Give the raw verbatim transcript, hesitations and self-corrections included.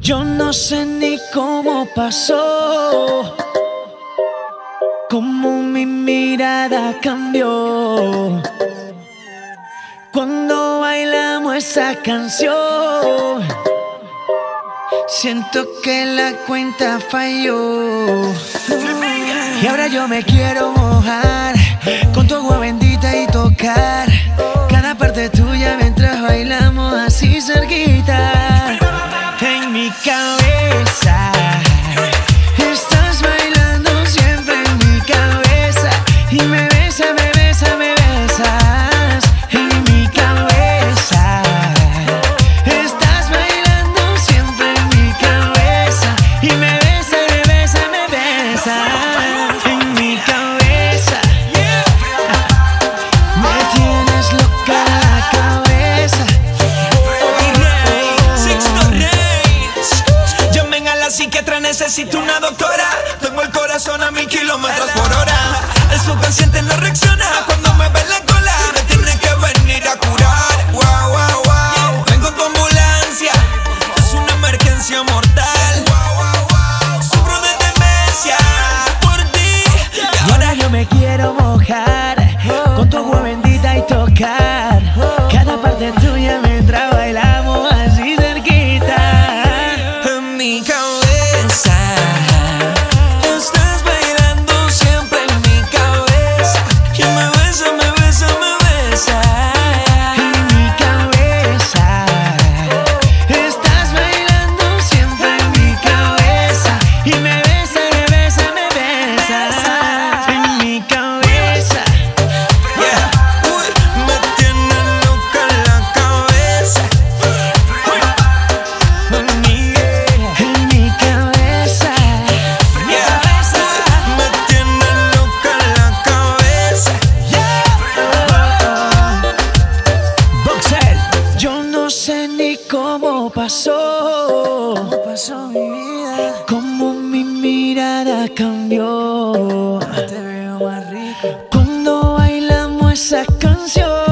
Yo no sé ni cómo pasó, cómo mi mirada cambió cuando bailamos esa canción. Siento que la cuenta falló y ahora yo me quiero mojar con tu agua bendita y tocar cada parte tuya mientras bailamos así cerquita. En mi cabeza estás bailando siempre en mi cabeza y me besa, me besa, me besas. En mi cabeza estás bailando siempre en mi cabeza y me besa, me besa, me besas. En mi cabeza me tienes loca la cabeza. Psiquiatra, necesito una doctora. Tengo el corazón a mil kilómetros por hora. El subconsciente no reacciona cuando me ve la cola. Me tiene que venir a curar. Wow, wow, wow. Vengo con ambulancia, es una emergencia mortal. Sufro de demencia por ti. Y ahora yo me quiero mojar con tu agua bendita y tocar cada parte tuya mientras bailamos así cerquita. En mi cabeza estás bailando siempre en mi cabeza y me besa, me besa, me besa. En mi cabeza estás bailando siempre en mi cabeza y me besa, me besa, me besas. En mi cabeza Yeah. Uy, me tiene loca la cabeza. en mi, en mi cabeza. Yeah. Uy, me tiene loca la cabeza. Boxel, yo no sé ni cómo pasó, cómo pasó mi vida, cómo mi mirada cambió. Te veo más rico cuando bailamos esa canción.